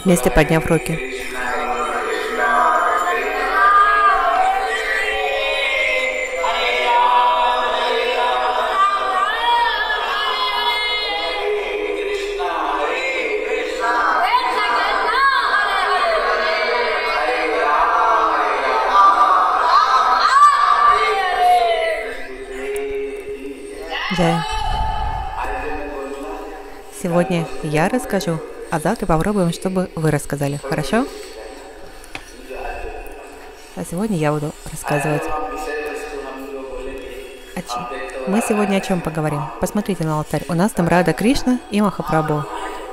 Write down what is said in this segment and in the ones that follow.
вместе подняв руки. Джай. Сегодня я расскажу, а завтра попробуем, чтобы вы рассказали. Хорошо? А сегодня я буду рассказывать. Мы сегодня о чем поговорим? Посмотрите на алтарь. У нас там Рада Кришна и Махапрабху.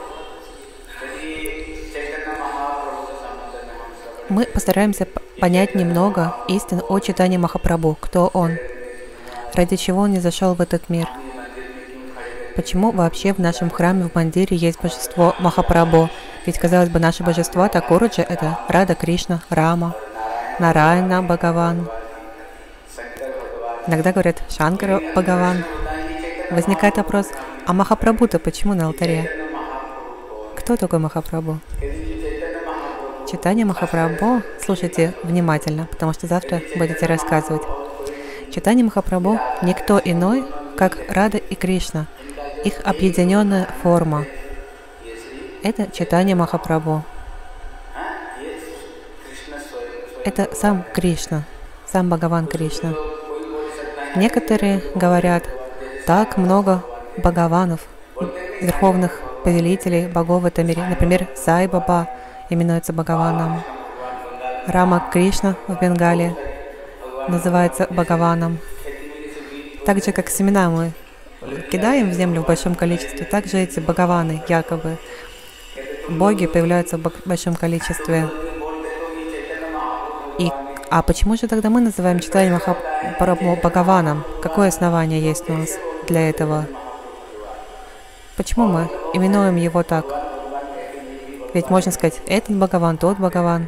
Мы постараемся понять немного истин о читании Махапрабху. Кто он? Ради чего он не зашел в этот мир? Почему вообще в нашем храме в Мандире есть божество Махапрабху? Ведь, казалось бы, наши божества Такуруджи — это Рада Кришна, Рама, Нарайана Бхагаван. Иногда говорят Шанкара Бхагаван. Возникает вопрос, а Махапрабху-то почему на алтаре? Кто такой Махапрабху? Читание Махапрабху слушайте внимательно, потому что завтра будете рассказывать. Читание Махапрабху — никто иной, как Рада и Кришна. Их объединенная форма — это читание Махапрабху. Это сам Кришна, сам Бхагаван Кришна. Некоторые говорят, так много Бхагаванов, верховных повелителей богов в этом мире. Например, Сай Баба именуется Бхагаваном. Рама Кришна в Бенгалии называется Бхагаваном. Так же, как семена мы кидаем в землю в большом количестве, также эти Бхагаваны, якобы боги, появляются в большом количестве. А почему же тогда мы называем читание Махапрабху Бхагаваном? Какое основание есть у нас для этого? Почему мы именуем его так? Ведь можно сказать, этот Бхагаван, тот Бхагаван.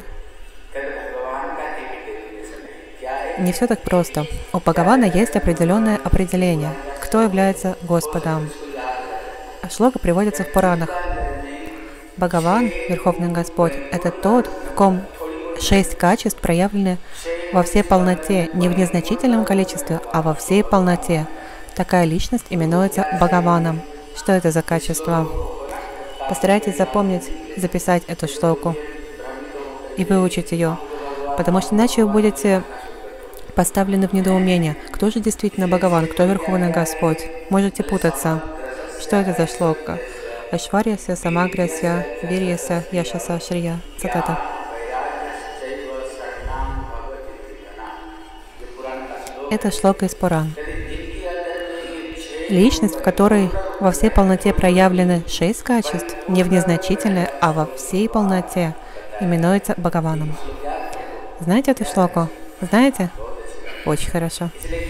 Не все так просто. У Бхагавана есть определенное определение, кто является Господом. Шлока приводится в Пуранах. Бхагаван, Верховный Господь, это тот, в ком 6 качеств проявлены во всей полноте, не в незначительном количестве, а во всей полноте. Такая личность именуется Бхагаваном. Что это за качество? Постарайтесь запомнить, записать эту шлоку и выучить ее, потому что иначе вы будете поставлены в недоумение. Кто же действительно Бхагаван, кто Верховный Господь? Можете путаться. Что это за шлока? Айшварьяся, Самагряся, Вирьяся, Яшаса, Шрия. Цитата. Это шлока из Пуран. Личность, в которой во всей полноте проявлены 6 качеств, не в незначительной, а во всей полноте, именуется Бхагаваном. Знаете эту шлоку? Знаете? Очень хорошо.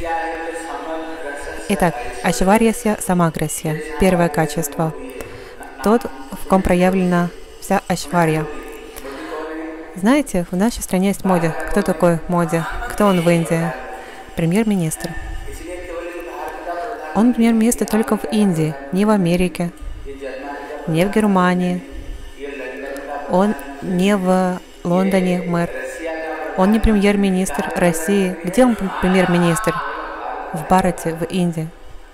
Итак, Айшварьяся Самаграсья. Первое качество. Тот, в ком проявлена вся Айшварья. Знаете, в нашей стране есть Моди. Кто такой Моди? Кто он в Индии? Премьер-министр. Он премьер-министр только в Индии, не в Америке, не в Германии. Он не в Лондоне мэр. Он не премьер-министр России. Где он премьер-министр? В Бхарате, в Индии.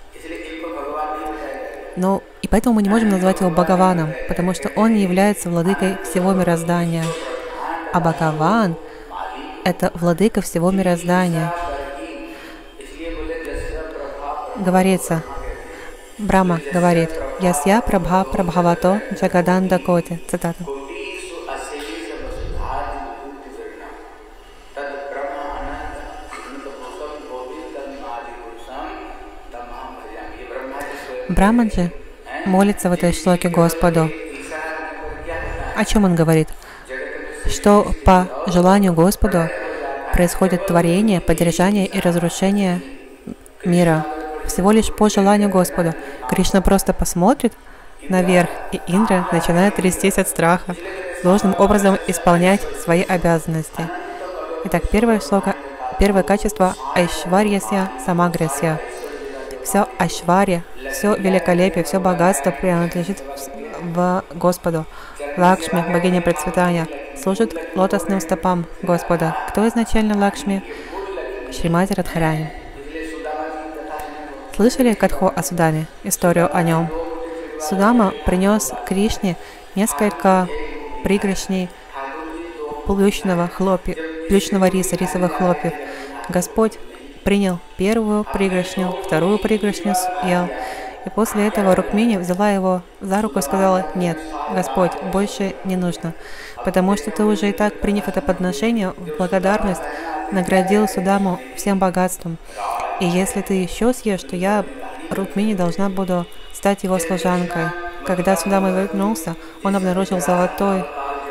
Но и поэтому мы не можем назвать его Бхагаваном, потому что он не является владыкой всего мироздания. А Бхагаван — это владыка всего мироздания. Говорится, Брахма говорит, «Ясья прабха прабхавато джагаданда коти». Цитата. Брахман же молится в этой шлоке Господу. О чем он говорит? Что по желанию Господу происходит творение, поддержание и разрушение мира. Всего лишь по желанию Господа. Кришна просто посмотрит наверх, и Индра начинает трястись от страха, должным образом исполнять свои обязанности. Итак, первое качество Айшварьяся Самаграсья. Все Айшварья, все великолепие, все богатство принадлежит в Господу. Лакшми, богиня процветания, служит лотосным стопам Господа. Кто изначально Лакшми? Шримати Радхарани. Слышали Катху о Судаме, историю о нем? Судама принес Кришне несколько пригоршней плющного риса, рисовых хлопьев. Господь принял первую пригоршню, вторую пригоршню съел. И после этого Рукмини взяла его за руку и сказала: «Нет, Господь, больше не нужно, потому что ты уже и так, приняв это подношение, в благодарность наградил Судаму всем богатством. И если ты еще съешь, то я, Рукмини, должна буду стать его служанкой». Когда Судама вернулся, он обнаружил золотой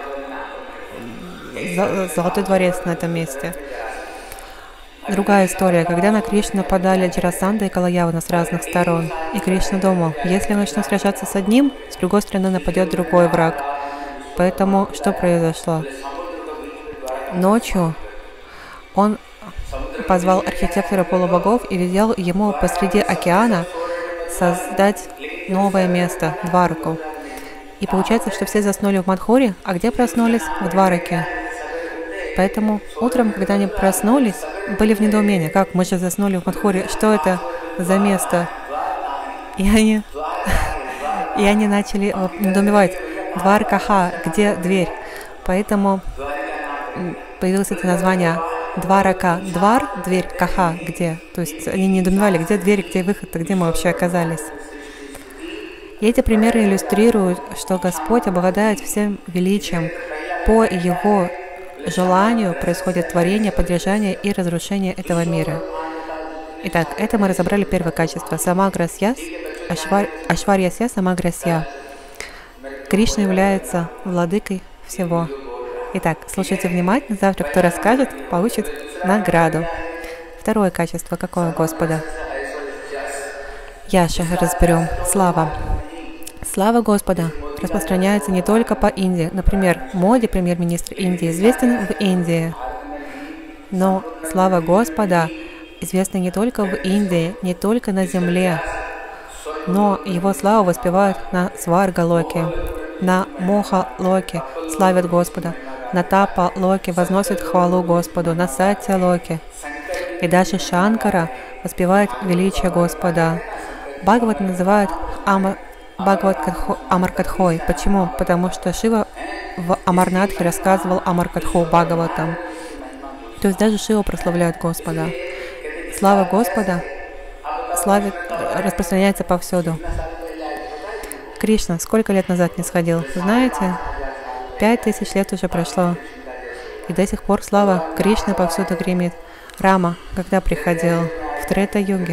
дворец на этом месте. Другая история. Когда на Кришну нападали Джарасандха и Калаявана с разных сторон, и Кришна думал: если я начну сражаться с одним, с другой стороны нападет другой враг. Поэтому что произошло? Ночью он позвал архитектора полубогов и велел ему посреди океана создать новое место, Двараку. И получается, что все заснули в Мадхуре, а где проснулись? В Двараке. Поэтому утром, когда они проснулись, были в недоумении: как, мы же заснули в Мадхуре, что это за место? И они начали недоумевать: Дваркаха, где дверь? Поэтому появилось это название Дварака. Двар, дверь, каха, где? То есть они недоумевали, где дверь, где выход, где мы вообще оказались. И эти примеры иллюстрируют, что Господь обладает всем величием. По Его желанию происходит творение, поддержание и разрушение этого мира. Итак, это мы разобрали первое качество. Самаграсья, Ашварьясья, Самаграсья. Кришна является владыкой всего. Итак, слушайте внимательно. Завтра кто расскажет, получит награду. Второе качество какое у Господа? Яша разберем. Слава. Слава Господа распространяется не только по Индии. Например, Моди, премьер-министр Индии, известен в Индии. Но слава Господа известна не только в Индии, не только на земле, но Его славу воспевают на Сварга-локе, на Моха-локе славят Господа, на Тапа-локе возносят хвалу Господу, на Сатья-локе. И даже Шанкара воспевает величие Господа. Бхагават называют Амар-катхой. Почему? Потому что Шива в Амарнатхе рассказывал Амар-катху Бхагаватам. То есть даже Шива прославляет Господа. Слава Господа распространяется повсюду. Кришна сколько лет назад не сходил? Знаете? 5000 лет уже прошло. И до сих пор слава Кришны повсюду гремит. Рама, когда приходил? В Трета-юге.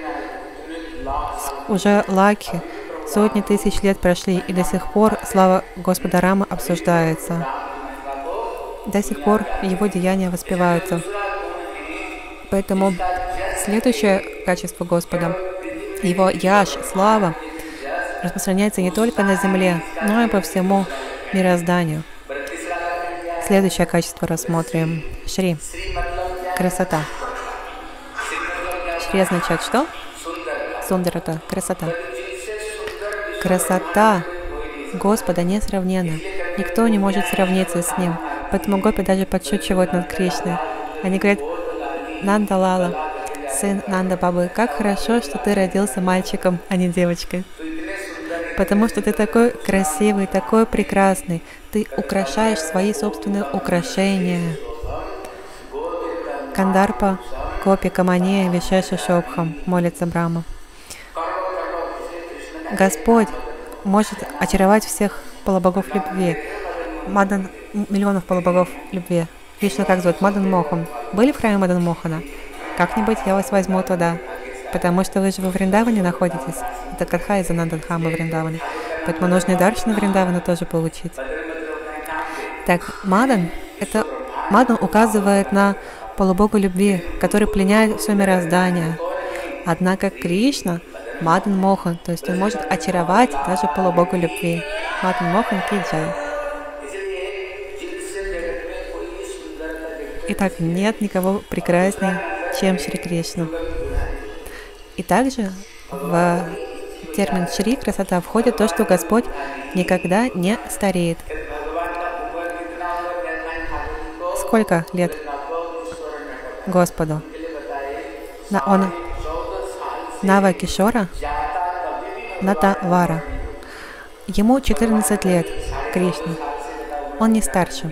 Уже Лаки. Сотни тысяч лет прошли, и до сих пор слава Господа Рамы обсуждается. До сих пор его деяния воспеваются. Поэтому следующее качество Господа, его Яш, слава, распространяется не только на земле, но и по всему мирозданию. Следующее качество рассмотрим. Шри. Красота. Шри означает что? Сундарата. Красота. Красота Господа несравненна. Никто не может сравниться с Ним. Поэтому гопи даже подшучивают над Кришной. Они говорят: Нанда Лала, сын Нанда Бабы, как хорошо, что ты родился мальчиком, а не девочкой. Потому что ты такой красивый, такой прекрасный. Ты украшаешь свои собственные украшения. Кандарпа, Копи, Каманея, Вишеша, Шобхам, молится Брахма. Господь может очаровать всех полубогов любви. Мадан, миллионов полубогов любви. Вишну как зовут? Мадан Мохан. Были в храме Мадан Мохана? Как-нибудь я вас возьму туда. Потому что вы же во Вриндаване находитесь. Это Катха из Анандадхамы Вриндаване. Поэтому нужно и даршаны Вриндавана тоже получить. Так, Мадан указывает на полубога любви, который пленяет все мироздание. Однако Кришна Мадан Мохан, то есть он может очаровать даже полубога любви. Мадан Мохан ки джай. Итак, нет никого прекраснее, чем Шри Кришна. И также в термин Шри, красота, входит то, что Господь никогда не стареет. Сколько лет Господу? Он Нава Кишора, Натавара. Ему 14 лет, Кришне. Он не старше.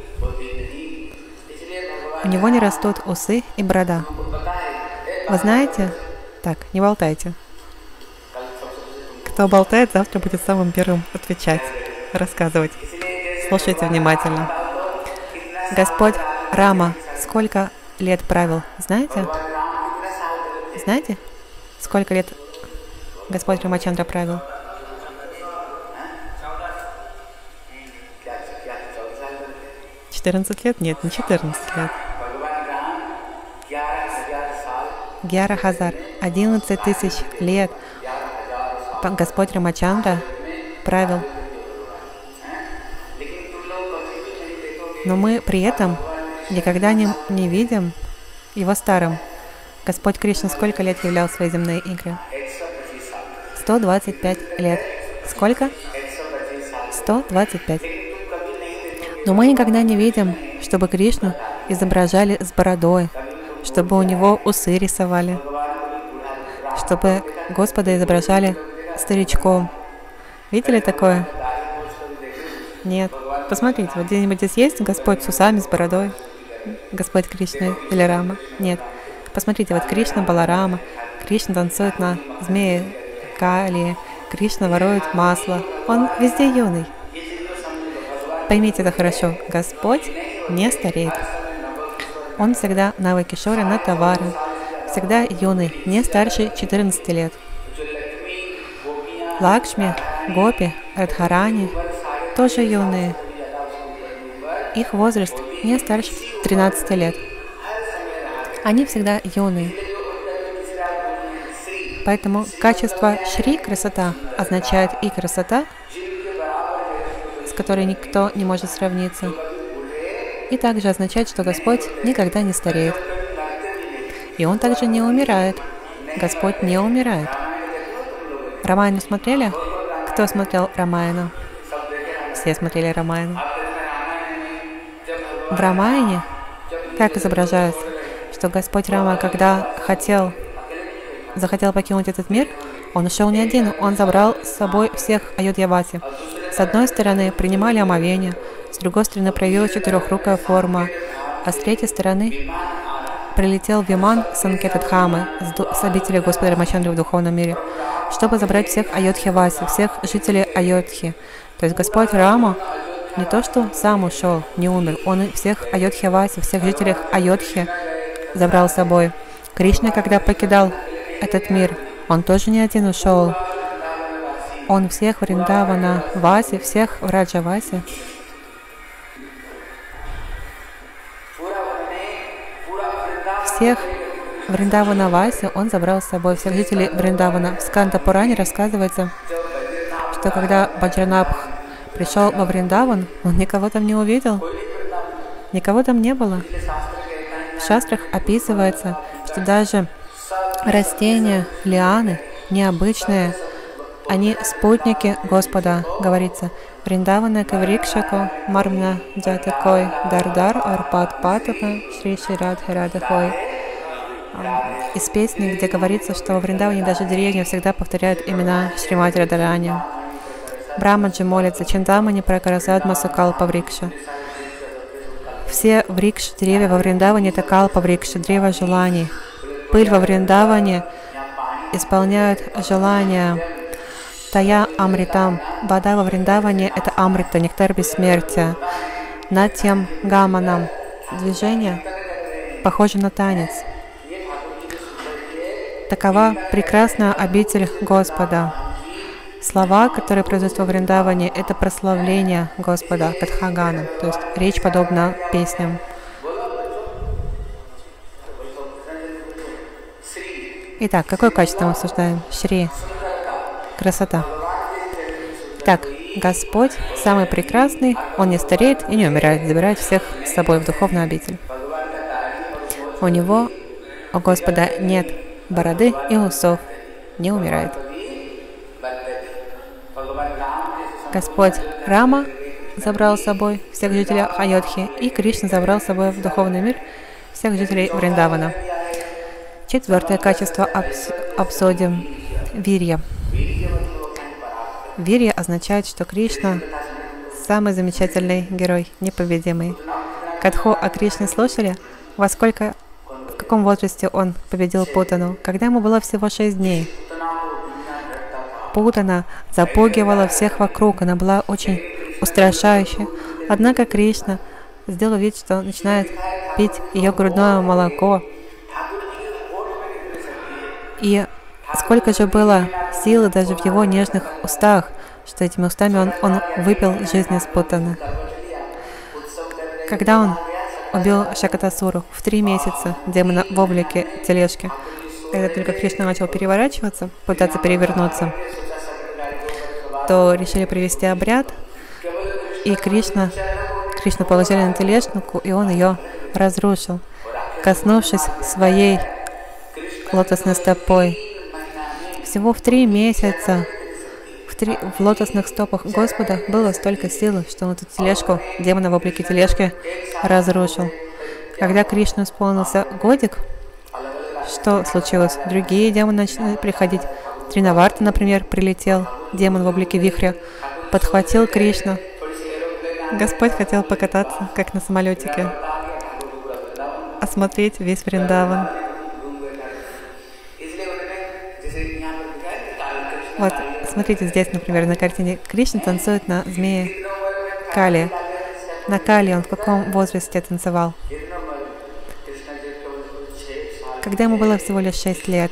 У него не растут усы и борода. Вы знаете? Так, не болтайте. Кто болтает, завтра будет самым первым отвечать, рассказывать. Слушайте внимательно. Господь Рама сколько лет правил? Знаете? Знаете, сколько лет Господь Рамачандра правил? 14 лет? Нет, не 14 лет. Гьяра Хазар, 11 тысяч лет Господь Рамачандра правил. Но мы при этом никогда не видим его старым. Господь Кришна сколько лет являл свои земные игры? 125 лет. Сколько? 125. Но мы никогда не видим, чтобы Кришну изображали с бородой, чтобы у него усы рисовали, чтобы Господа изображали старичком. Видели такое? Нет. Посмотрите, вот где-нибудь здесь есть Господь с усами, с бородой? Господь Кришна или Рама? Нет. Посмотрите, вот Кришна Баларама, Кришна танцует на змее Кали, Кришна ворует масло. Он везде юный. Поймите это хорошо. Господь не стареет. Он всегда Нава Кишора, Натавара, всегда юный, не старше 14 лет. Лакшми, Гопи, Радхарани тоже юные. Их возраст не старше 13 лет. Они всегда юные. Поэтому качество Шри, красота, означает и красота, с которой никто не может сравниться, и также означает, что Господь никогда не стареет. И Он также не умирает. Господь не умирает. Рамаяну смотрели? Кто смотрел Рамаяну? Все смотрели Рамаяну. В Рамаяне как изображается, что Господь Рама, когда захотел покинуть этот мир, Он ушел не один, Он забрал с собой всех Айодхьяваси. С одной стороны принимали омовение, с другой стороны проявилась четырехрукая форма, а с третьей стороны прилетел Виман Санкетадхамы с обители Господа Рамачандры в духовном мире, чтобы забрать всех Айодхьяваси, всех жителей Айодхи. То есть Господь Рама не то что сам ушел, не умер, Он и всех Айодхьяваси, всех жителей Айодхи забрал с собой. Кришна, когда покидал этот мир, Он тоже не один ушел. Он всех Вриндавана Васи, всех Враджаваси. Всех Вриндавана Васи Он забрал с собой, всех жителей Вриндавана. В Сканда Пуране рассказывается, что когда Баджранабх пришел во Вриндаван, он никого там не увидел, никого там не было. В шастрах описывается, что даже растения, лианы, необычные, они спутники Господа, говорится. Вриндавана Каврикшако, Мармна Джатакой, Дардар, Арпат Патака, Шри Ширад Хирадахой. Из песни, где говорится, что во Вриндаване даже деревья всегда повторяют имена Шримати Радарани. Брамаджи молится, Чинтамани Пракарасадма Сукалпа Врикша. Все врикши, деревья во Вриндаване — это калпа врикши, древо желаний. Пыль во Вриндаване исполняют желания. Тая Амритам. Вода во Вриндаване — это Амрита, нектар бессмертия. Натьям Гаманам. Движение похоже на танец. Такова прекрасная обитель Господа. Слова, которые произносят во Вриндаване, это прославление Господа, Катхагана, то есть речь подобна песням. Итак, какое качество мы обсуждаем? Шри. Красота. Итак, Господь самый прекрасный, Он не стареет и не умирает, забирает всех с собой в духовную обитель. У Него, у Господа, нет бороды и усов, не умирает. Господь Рама забрал с собой всех жителей Айодхи, и Кришна забрал с собой в духовный мир всех жителей Вриндавана. Четвертое качество обсудим – вирья. Вирья означает, что Кришна – самый замечательный герой, непобедимый. Катху о Кришне слушали? В каком возрасте он победил Путану? Когда ему было всего 6 дней. Путана запугивала всех вокруг, она была очень устрашающей. Однако Кришна сделал вид, что начинает пить ее грудное молоко. И сколько же было силы даже в его нежных устах, что этими устами он выпил жизнь из Путаны. Когда он убил Шакатасуру в 3 месяца демона в облике тележки, когда только Кришна начал переворачиваться, пытаться перевернуться, то решили провести обряд, и Кришну положили на тележку, и он ее разрушил, коснувшись своей лотосной стопой. Всего в 3 месяца в лотосных стопах Господа было столько силы, что он эту тележку, демона в облике тележки, разрушил. Когда Кришне исполнился годик, что случилось? Другие демоны начали приходить. Тринаварта, например, прилетел, демон в облике вихря, подхватил Кришну. Господь хотел покататься, как на самолетике, осмотреть весь Вриндаван. Вот, смотрите, здесь, например, на картине Кришна танцует на змее Кали. На Кали он в каком возрасте танцевал? Когда ему было всего лишь 6 лет.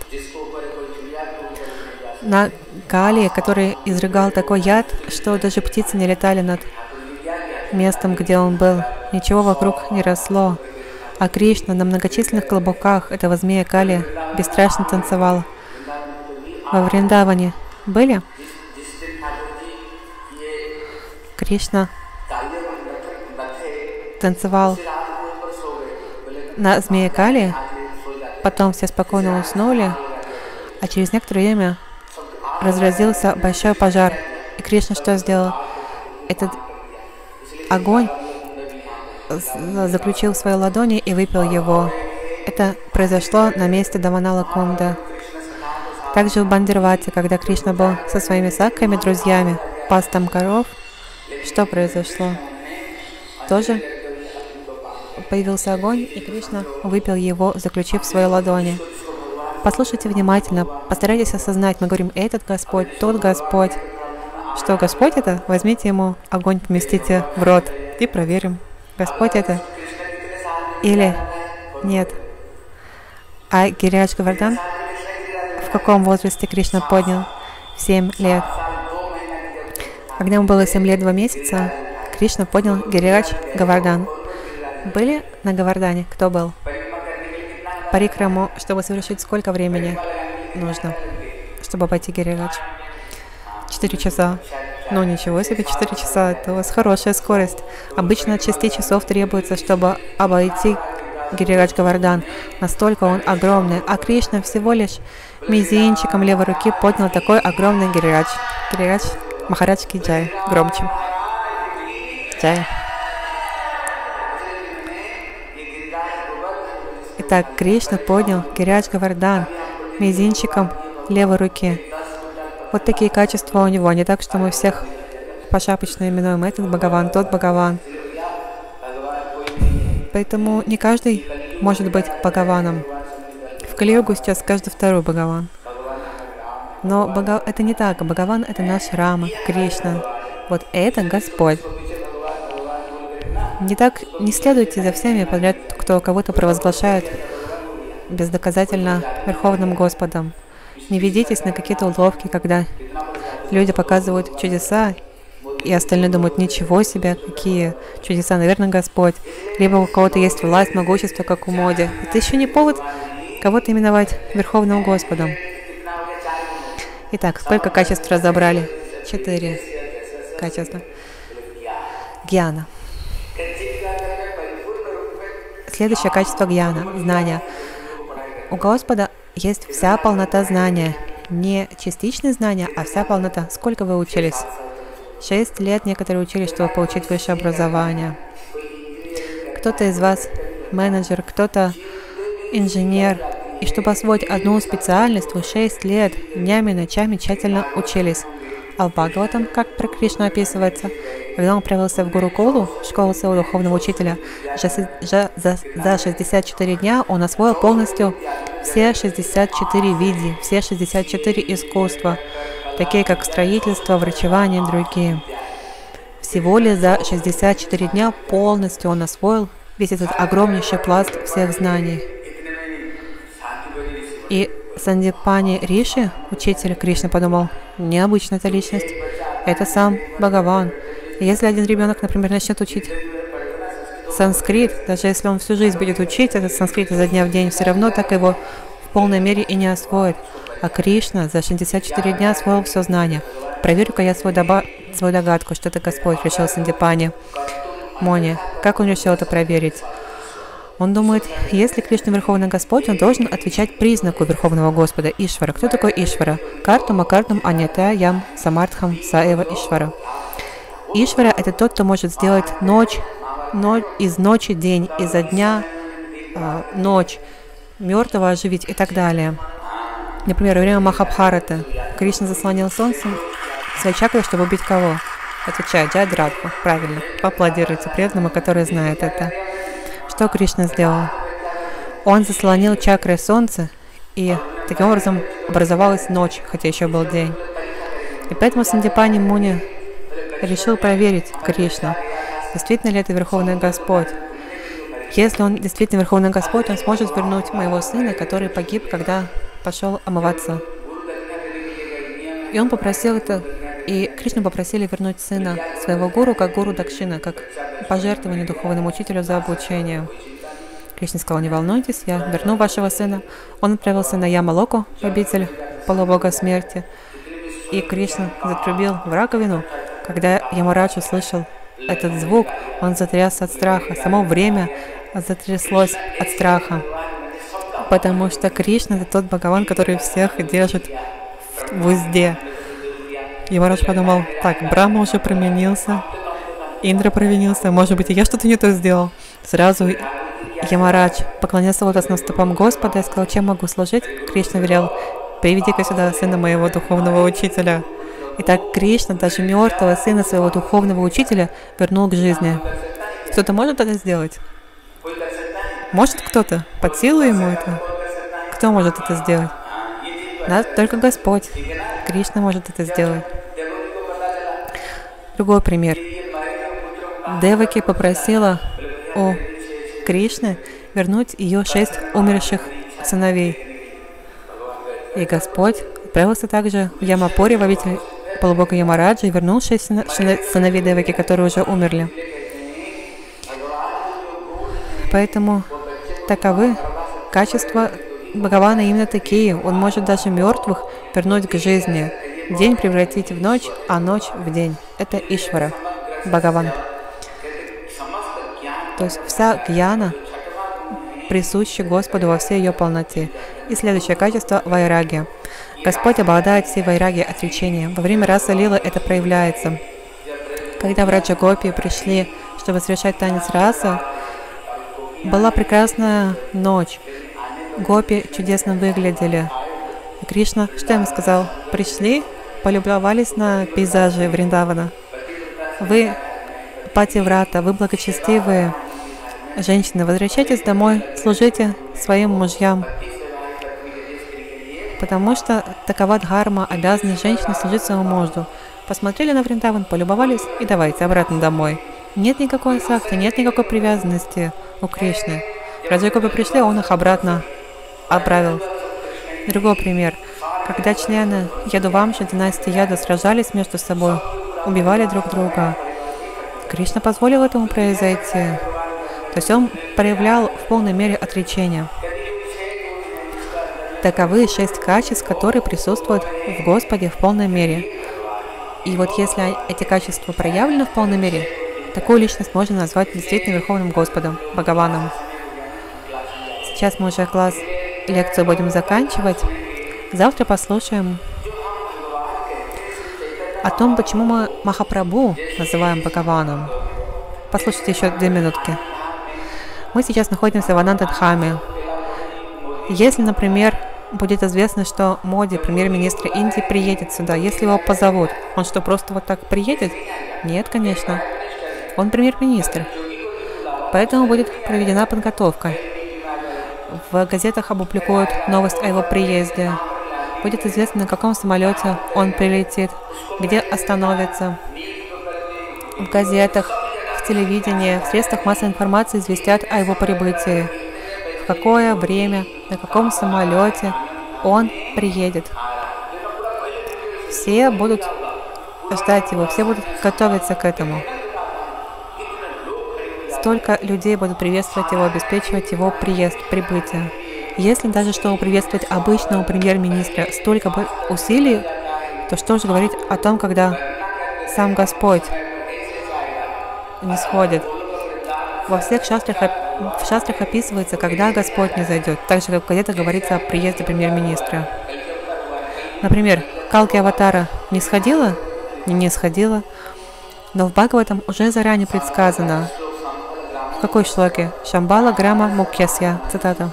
На Кали, который изрыгал такой яд, что даже птицы не летали над местом, где он был. Ничего вокруг не росло. А Кришна на многочисленных клобуках этого змея Кали бесстрашно танцевал. Во Вриндаване были? Кришна танцевал на змее Кали, потом все спокойно уснули, а через некоторое время разразился большой пожар. И Кришна что сделал? Этот огонь заключил в своей ладони и выпил его. Это произошло на месте Даванала Кунда. Также в Бандирвате, когда Кришна был со своими сакками, друзьями, пас там коров, что произошло? Тоже появился огонь, и Кришна выпил его, заключив в своей ладони. Послушайте внимательно, постарайтесь осознать. Мы говорим, этот Господь, тот Господь. Что Господь это? Возьмите ему огонь, поместите в рот и проверим, Господь это или нет. А Гирирадж Говардхан в каком возрасте Кришна поднял? В 7 лет. Когда ему было 7 лет 2 месяца, Кришна поднял Гирирадж Говардхан. Были на Говардхане? Кто был? Парикраму, чтобы совершить, сколько времени нужно, чтобы обойти Гирирадж? 4 часа. Ну ничего себе, 4 часа, это у вас хорошая скорость. Обычно от 6 часов требуется, чтобы обойти Гирирадж Говардхан. Настолько он огромный. А Кришна всего лишь мизинчиком левой руки поднял такой огромный Гирирадж. Гирирадж Махарадж ки джай. Громче. Джай. Итак, Кришна поднял Гирирадж Говардхан мизинчиком левой руки. Вот такие качества у него. Не так, что мы всех пошапочно именуем этот Бхагаван, тот Бхагаван. Поэтому не каждый может быть Бхагаваном. В Кали-югу сейчас каждый второй Бхагаван. Но это не так. Бхагаван — это наш Рама, Кришна. Вот это Господь. Не следуйте за всеми подряд, кто кого-то провозглашает бездоказательно Верховным Господом. Не ведитесь на какие-то уловки, когда люди показывают чудеса, и остальные думают, ничего себе, какие чудеса, наверное, Господь. Либо у кого-то есть власть, могущество, как у Моди. Это еще не повод кого-то именовать Верховным Господом. Итак, сколько качеств разобрали? 4 качества. Гьяна. Следующее качество гьяна – знания. У Господа есть вся полнота знания. Не частичные знания, а вся полнота. Сколько вы учились? 6 лет некоторые учились, чтобы получить высшее образование. Кто-то из вас менеджер, кто-то инженер. И чтобы освоить одну специальность, вы 6 лет днями и ночами тщательно учились. А в Бхагаватам, как про Кришну описывается, когда он отправился в Гурукулу, школу своего духовного учителя, за 64 дня он освоил полностью все 64 види, все 64 искусства, такие как строительство, врачевание и другие. Всего лишь за 64 дня полностью он освоил весь этот огромнейший пласт всех знаний. И Сандипани Риши, учитель Кришны, подумал, необычная эта личность, это сам Бхагаван. И если один ребенок, например, начнет учить санскрит, даже если он всю жизнь будет учить этот санскрит изо дня в день, все равно так его в полной мере и не освоит. А Кришна за 64 дня освоил все знание. Проверю-ка я свою догадку, что это Господь, решил Сандипани Муни. Как он решил это проверить? Он думает, если Кришна Верховный Господь, он должен отвечать признаку Верховного Господа Ишвара. Кто такой Ишвара? Картум, акартум, анята, ям, самартхам, саева Ишвара. Ишвара — это тот, кто может сделать из ночи день, изо дня ночь, мертвого оживить и так далее. Например, во время Махабхараты Кришна заслонил солнцем свои чакры, чтобы убить кого? Отвечает Джайадратху. Правильно. Поаплодируйте преданному, который знает это. Что Кришна сделал? Он заслонил чакры солнца, и таким образом образовалась ночь, хотя еще был день. И поэтому Сандипани Муни решил проверить Кришну, действительно ли это Верховный Господь. Если он действительно Верховный Господь, он сможет вернуть моего сына, который погиб, когда пошел омываться. И он попросил это, и Кришну попросили вернуть сына своего гуру, как гуру Дакшина, как пожертвование духовному учителю за обучение. Кришна сказал, не волнуйтесь, я верну вашего сына. Он отправился на Ямалоку, обитель полубога смерти, и Кришна затрубил в раковину. Когда Ямарадж услышал этот звук, он затрясся от страха. Само время затряслось от страха, потому что Кришна — это тот Бхагаван, который всех держит в узде. Ямарадж подумал, так, Брахма уже променился, Индра провинился, может быть, и я что-то не то сделал. Сразу Ямарадж поклонился лотосным стопам Господа и сказал, чем могу служить? Кришна велел, приведи-ка сюда сына моего духовного учителя. Итак, Кришна даже мертвого сына своего духовного учителя вернул к жизни. Кто-то может это сделать? Может кто-то? Под силу ему это? Кто может это сделать? Да, только Господь. Кришна может это сделать. Другой пример. Деваки попросила у Кришны вернуть ее 6 умерших сыновей. И Господь отправился также в Ямапури, в обитель полубога Ямараджа, и вернул 6 сыновей Деваки, которые уже умерли. Поэтому таковы качества Бхагавана именно такие. Он может даже мертвых вернуть к жизни. День превратить в ночь, а ночь в день. Это Ишвара, Бхагаван. То есть вся гьяна присуща Господу во всей ее полноте. И следующее качество — вайрагия. Господь обладает всей вайрагией отречения. Во время раса лилы это проявляется. Когда в Раджагопи пришли, чтобы совершать танец раса, была прекрасная ночь. Гопи чудесно выглядели. И Кришна, что ему сказал? Пришли, полюбовались на пейзажи Вриндавана. Вы пативрата, вы благочестивые женщины, возвращайтесь домой, служите своим мужьям. Потому что такова дхарма, обязанность женщины служить своему мужу. Посмотрели на Вриндаван, полюбовались и давайте обратно домой. Нет никакой сакти, нет никакой привязанности у Кришны. Раджагопи пришли, он их обратно отправил. Другой пример. Когда члены Ядувамши, династии Яду, сражались между собой, убивали друг друга, Кришна позволил этому произойти. То есть он проявлял в полной мере отречение. Таковы 6 качеств, которые присутствуют в Господе в полной мере. И вот если эти качества проявлены в полной мере, такую личность можно назвать действительно Верховным Господом, Бхагаваном. Сейчас мы уже лекцию будем заканчивать. Завтра послушаем о том, почему мы Махапрабху называем Бхагаваном. Послушайте еще 2 минутки. Мы сейчас находимся в Анантадхаме. Если, например, будет известно, что Моди, премьер-министр Индии, приедет сюда, если его позовут, он что, просто вот так приедет? Нет, конечно. Он премьер-министр. Поэтому будет проведена подготовка. В газетах опубликуют новость о его приезде. Будет известно, на каком самолете он прилетит, где остановится. В газетах, в телевидении, в средствах массовой информации известят о его прибытии. В какое время, на каком самолете он приедет. Все будут ждать его, все будут готовиться к этому. Столько людей будут приветствовать его, обеспечивать его приезд, прибытие. Если даже чтобы приветствовать обычного премьер-министра столько усилий, то что же говорить о том, когда сам Господь не сходит? Во всех шастрах описывается, когда Господь не зайдет, так же, как где-то говорится о приезде премьер-министра. Например, Калки Аватара не сходила? Не сходила. Но в Бхагаватам уже заранее предсказано. В какой шлоке? Шамбала Грама Мукьясья. Цитата.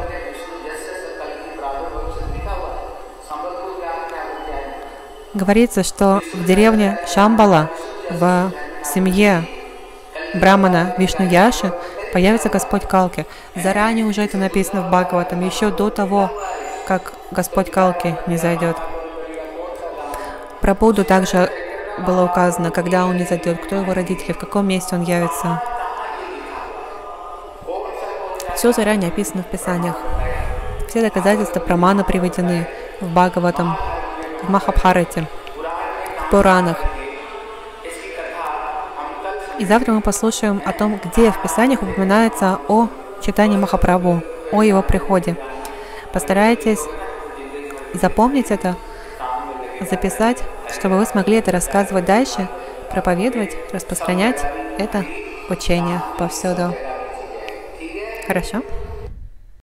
Говорится, что в деревне Шамбала, в семье Брамана Вишну-Яши, появится Господь Калки. Заранее уже это написано в Бхагаватам, еще до того, как Господь Калки не зайдет. Про Будду также было указано, когда он не зайдет, кто его родители, в каком месте он явится. Все заранее описано в Писаниях. Все доказательства прамана приведены в Бхагаватам, в Махабхарате, в Пуранах. И завтра мы послушаем о том, где в Писаниях упоминается о читании Махапрабху, о его приходе. Постарайтесь запомнить это, записать, чтобы вы смогли это рассказывать дальше, проповедовать, распространять это учение повсюду. Хорошо?